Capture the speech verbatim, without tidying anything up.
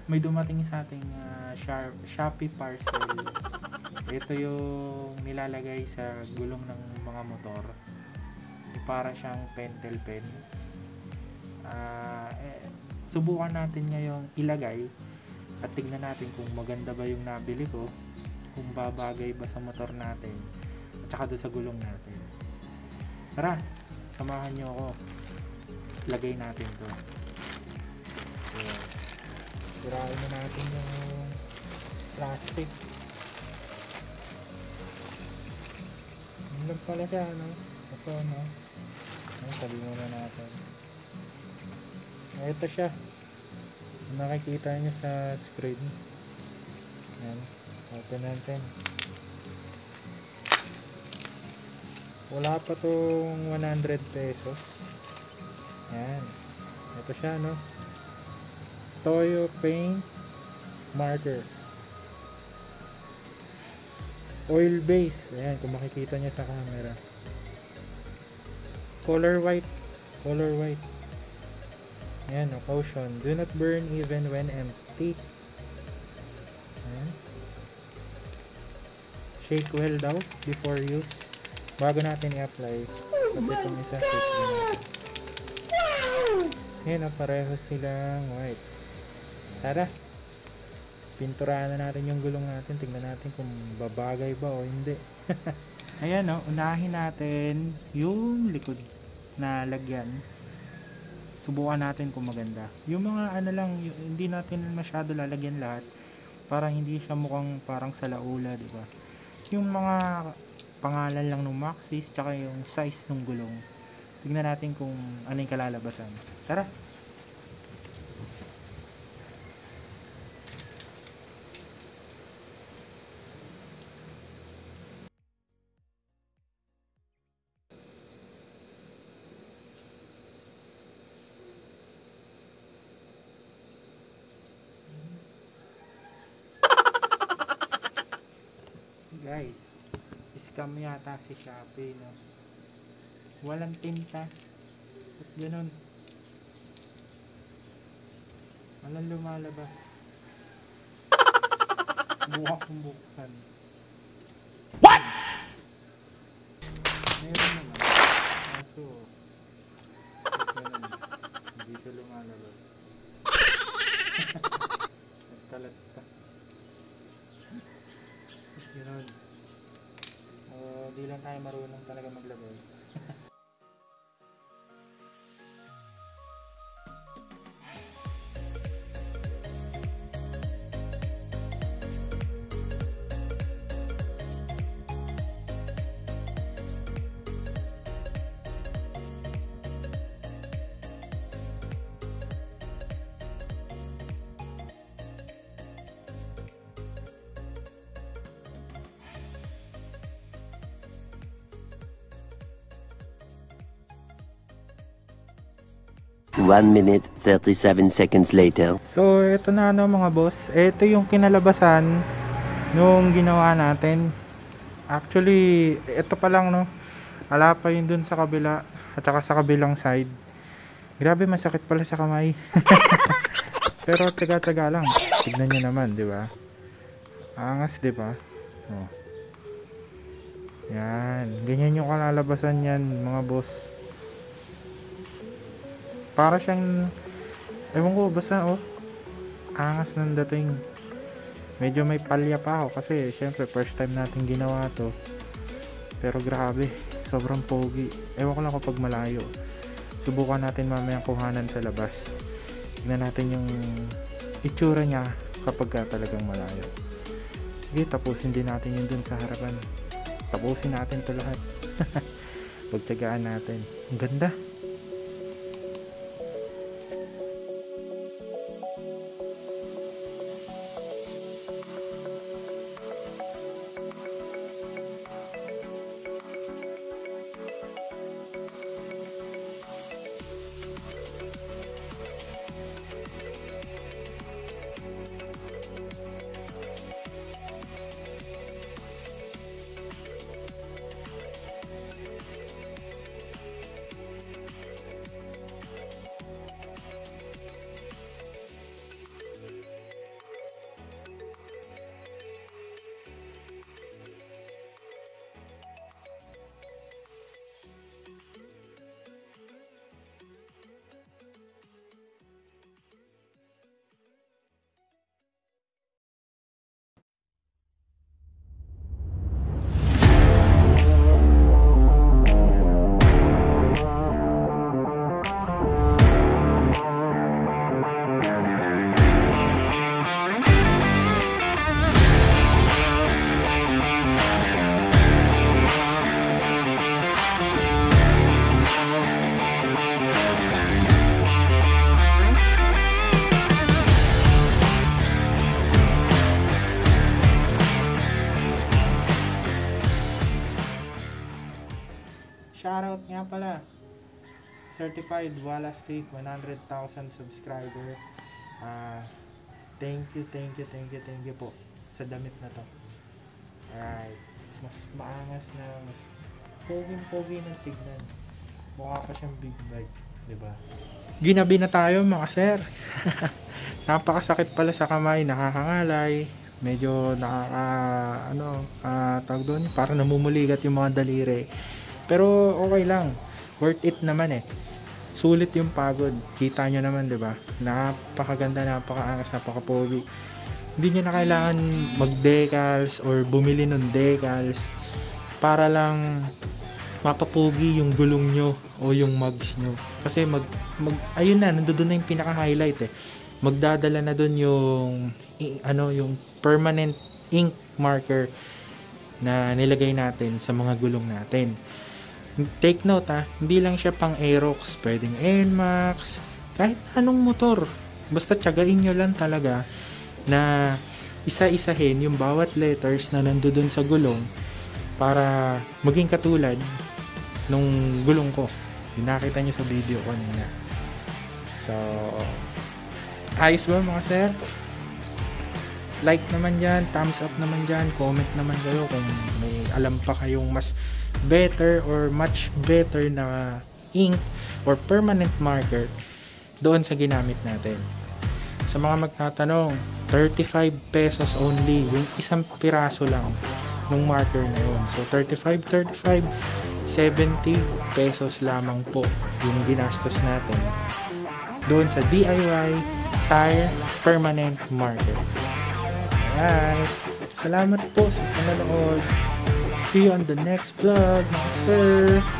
may dumating sa ating uh, Shopee parcel. Ito yung nilalagay sa gulong ng mga motor. Para siyang pentel pen. Uh, eh, subukan natin ngayong ilagay at tignan natin kung maganda ba yung nabili ko, kung babagay ba sa motor natin at saka doon sa gulong natin. Tara, samahan nyo ako. Lagay natin to. So, sirain na natin yung plastic. Yun lang pala siya, no? Ito, no? Ay, sabi muna natin. Ito siya. Nakikita nyo sa screen. Yan. Open natin. Wala pa tong one hundred pesos. Yan. Ito siya, no? Toyo paint marker. Oil base. Ayan, kung makikita nyo sa camera. Color white. Color white. Ayan, no, caution. Do not burn even when empty. Ayan. Shake well daw before use. Bago natin i-apply. Kasi itong isa, shake din natin. Ayan, no, pareho silang white. Tara. Pinturahan na natin yung gulong natin. Tingnan natin kung babagay ba o hindi. Ayan, no, unahin natin yung likod na lagyan. Subukan natin kung maganda. Yung mga ano lang, yung, hindi natin masyado lalagyan lahat para hindi siya mukhang parang salaula, di ba? Yung mga pangalan lang ng Maxxis tsaka yung size ng gulong. Tingnan natin kung ano yung kalalabasan. Tara. Guys, scam yata si Shopee, no? Walang tinta at ganun, walang lumalabas. Buka kong buksan. What? Meron naman, kaso ganun, hindi siya lumalabas. Nagkalat pa. Yun. Uh, di lang tayo marunong talaga maglagay. one minute thirty-seven seconds later. So ito na, ano mga boss, ito yung kinalabasan nung ginawa natin. Actually ito pa lang, no, wala pa yun dun sa kabila at saka sa kabilang side. Grabe, masakit pala sa kamay. Pero taga-taga lang, tignan nyo naman, di ba? Angas, di ba? Oh. Yan, ganyan yung kalalabasan yan mga boss. Para siyang, ewan ko, basta oh, angas ng dating. Medyo may palya pa ako kasi syempre first time natin ginawa to. Pero grabe, sobrang pogi. Ewan ko lang kapag malayo. Subukan natin mamayang kuhanan sa labas. Tignan natin yung itsura niya kapag ka talagang malayo. Sige, tapusin din natin yun dun sa harapan. Tapusin natin to lahat. Pagtsagaan natin. Ang ganda. shoutout nga pala. Certified Walastic, one hundred thousand subscriber. Ah, thank you, thank you, thank you, thank you po sa damit na to. Alright. Mas maangas na, mas poging-pogi ng tignan. Mukha pa siyang big bag, di ba? Ginabi na tayo mga sir. Napakasakit pala sa kamay, nakakangalay, medyo nakaka ano, uh, tawag doon, parang namumuligat yung mga daliri. Pero okay lang, worth it naman eh. Sulit yung pagod, kita nyo naman, di ba? Napakaganda, napakaangas, napakapogi. Hindi nyo na kailangan mag-decals or bumili ng decals para lang mapapogi yung gulong nyo o yung mugs nyo. Kasi mag, mag ayun na, nandoon na yung pinaka-highlight eh. Magdadala na doon yung i, ano, yung permanent ink marker na nilagay natin sa mga gulong natin. Take note ha, hindi lang siya pang Aerox, pwedeng N MAX, kahit anong motor. Basta tiyagain nyo lang talaga na isa-isahin yung bawat letters na nandoon sa gulong para maging katulad nung gulong ko. Yung nakita nyo sa video kanina. So, ayos ba mga sir? Like naman dyan, thumbs up naman dyan, comment naman kayo kung may alam pa kayong mas better or much better na ink or permanent marker doon sa ginamit natin. Sa mga magtatanong, thirty-five pesos only, yung isang piraso lang ng marker na yun. So thirty-five, thirty-five, seventy pesos lamang po yung ginastos natin doon sa D I Y tire permanent marker. Alright, salamat po sa panonood. See you on the next vlog, mga sir.